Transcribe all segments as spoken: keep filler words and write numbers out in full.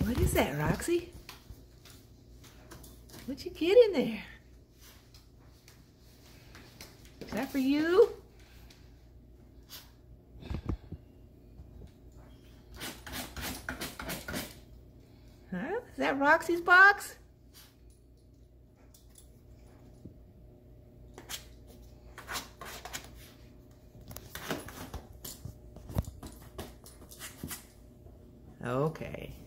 What is that, Roxy? What'd you get in there? Is that for you? Huh? Is that Roxy's box? Okay.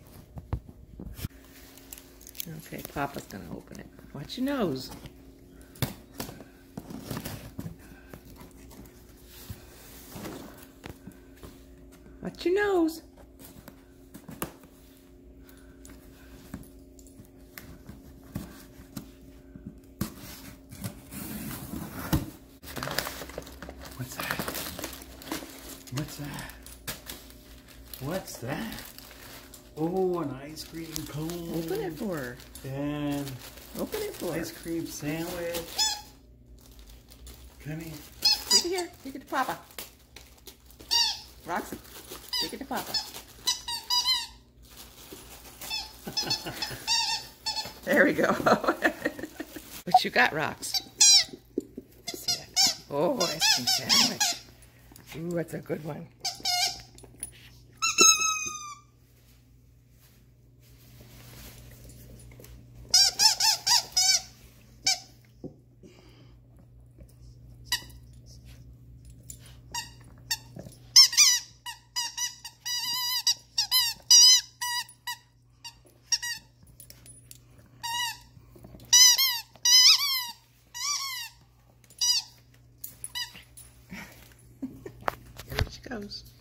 Okay, Papa's gonna open it. Watch your nose. Watch your nose. What's that? What's that? What's that? Oh, an ice cream cone. Open it for her. And Open it for her. ice cream sandwich. Come here. Take it here. Take it to Papa. Roxy, take it to Papa. There we go. What you got, Rox? See that? Oh, ice cream sandwich. Ooh, that's a good one. Here she goes.